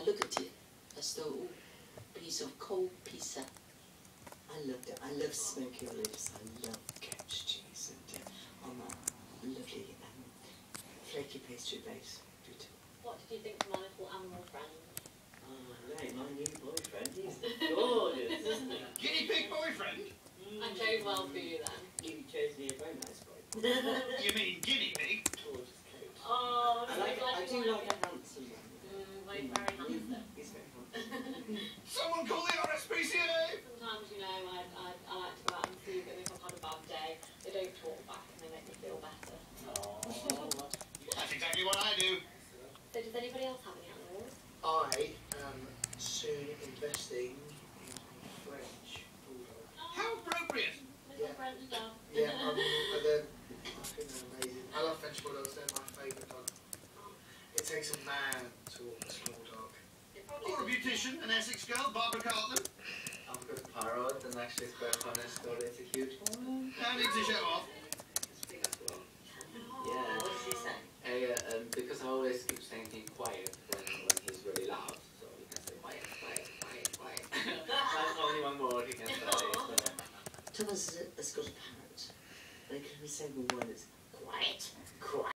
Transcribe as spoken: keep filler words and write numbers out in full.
look at it as though, oh, a piece of cold pizza. I loved it. I love smoky olives. I love cottage cheese and uh, on a lovely um, flaky pastry base. Beautiful. What did you think of my little animal friend? Oh, right, my new boyfriend. He's gorgeous, isn't he? Guinea pig boyfriend? Mm. I chose well for you then. You chose me a very nice boy. You mean guinea pig? Gorgeous coat. Oh, I, like, I do like a handsome one. Mm, very, very handsome. He's very handsome. Someone call the R S P C A! Sometimes, you know, I, I, I like to go out and food, and if I've had a bad day, they don't talk back and they make me feel better. Oh, That's exactly what I do. So does anybody else have any animals? I am soon investing in a French bulldog. How appropriate! Little Yeah. French dog. Yeah, um, but they're, I think they're amazing. I love French bulldogs, they're my favourite dog. It takes a man to walk a small dog. Or a beautician, an Essex girl, Barbara Cartland. I've got a parrot, and actually it's quite funny story. It's a cute one. Having to show off. It's big as well. yeah. What does he say? Uh, um, because I always keep saying things quiet when, when he's really loud, so you can say quiet, quiet, quiet, quiet. That's only one word he can say. So. Thomas has got a parrot. They can say the word is quiet, quiet.